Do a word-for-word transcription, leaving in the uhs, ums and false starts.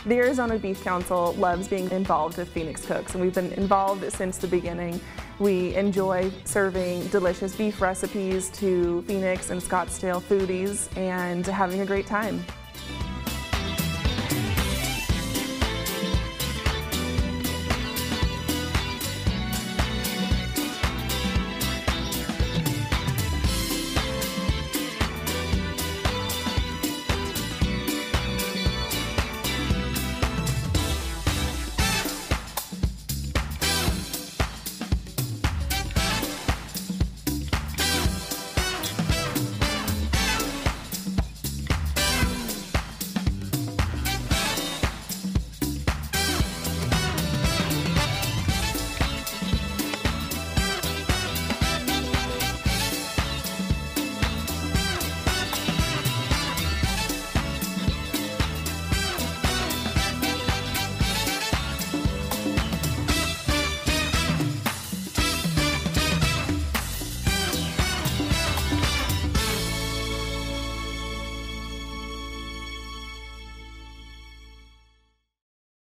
The Arizona Beef Council loves being involved with Phoenix Cooks, and we've been involved since the beginning. We enjoy serving delicious beef recipes to Phoenix and Scottsdale foodies and having a great time.